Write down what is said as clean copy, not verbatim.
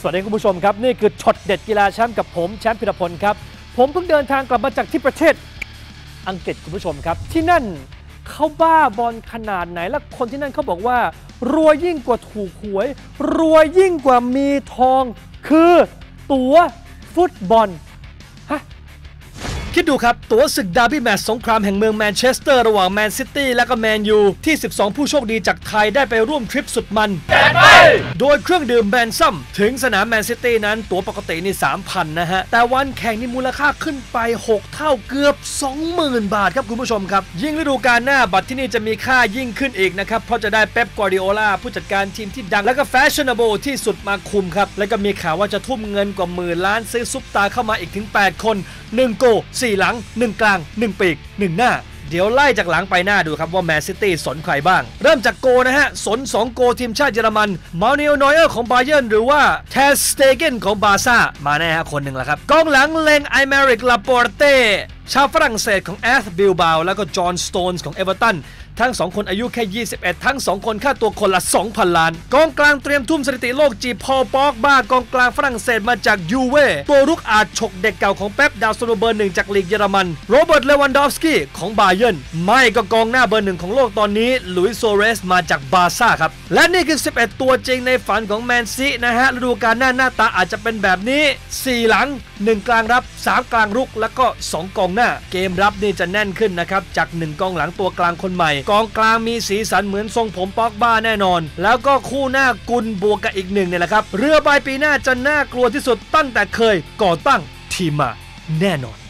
สวัสดีคุณผู้ชมครับนี่คือช็อตเด็ดกีฬาแชมป์กับผมแชมป์พิรพลครับผมเพิ่งเดินทางกลับมาจากที่ประเทศอังกฤษคุณผู้ชมครับที่นั่นเขาบ้าบอลขนาดไหนและคนที่นั่นเขาบอกว่ารวยยิ่งกว่าถูกหวยรวยยิ่งกว่ามีทองคือตั๋วฟุตบอลคิดดูครับตั๋วศึกดาร์บี้แมตช์สงครามแห่งเมืองแมนเชสเตอร์ระหว่างแมนซิตี้และก็แมนยูที่12ผู้โชคดีจากไทยได้ไปร่วมทริปสุดมันโดยเครื่องดื่มแบนซัมถึงสนามแมนซิตี้นั้นตั๋วปกตินี่ 3,000 นะฮะแต่วันแข่งนี่มูลค่าขึ้นไป6เท่าเกือบ 20,000 บาทครับคุณผู้ชมครับยิ่งฤดูกาลหน้าบัตรที่นี่จะมีค่ายิ่งขึ้นอีกนะครับเพราะจะได้เป๊ป กวาร์ดิโอลาผู้จัดการทีมที่ดังและก็แฟชั่นนาเบิลที่สุดมาคุมครับและก็มีข่าวว่าจะทุ่มเงินกว่าหมื่นล้านซื้อซุปตาเข้ามาอีกถึง8คน1โก4หลัง1กลาง1ปีก1หน้าเดี๋ยวไล่จากหลังไปหน้าดูครับว่าแมนซิตี้สนใครบ้างเริ่มจากโกนะฮะสน2โกทีมชาติเยอรมันมาเนลนอยเออร์ของบาเยิร์นหรือว่าเทสเตเกนของบาซ่ามาแน่ฮะคนหนึ่งละครับกองหลังเลงไอเมริกลาปอร์เต้ชาวฝรั่งเศสของแอสบิลบาวแล้วก็จอห์นสโตนส์ของเอเวอร์ตันทั้ง2คนอายุแค่21ทั้ง2คนค่าตัวคนละ 2,000 ล้านกองกลางเตรียมทุ่มสถิติโลกจีพอล ป็อกบ้ากองกลางฝรั่งเศสมาจากยูเว่ตัวรุกอาจฉกเด็กเก่าของเป๊ปดาวซันโวเบอร์1จากลีกเยอรมันโรเบิร์ตเลวันดอฟสกี้ของบาเยิร์นไม่ก็กองหน้าเบอร์1ของโลกตอนนี้ลุยส์ โซเรสมาจากบาร์ซ่าครับและนี่คือ11ตัวจริงในฝันของแมนซีนะฮะฤดูกาลหน้าตาอาจจะเป็นแบบนี้4หลัง1กลางรับ3กลางรุกแล้วก็2กองหน้าเกมรับนี่จะแน่นขึ้นนะครับจาก1กองหลังตัวกลางคนใหม่กองกลางมีสีสันเหมือนทรงผมป็อกบ้าแน่นอนแล้วก็คู่หน้ากุลบวกกับอีกหนึ่งเนี่ยแหละครับเรือใบปีหน้าจะน่ากลัวที่สุดตั้งแต่เคยก่อตั้งทีมมาแน่นอน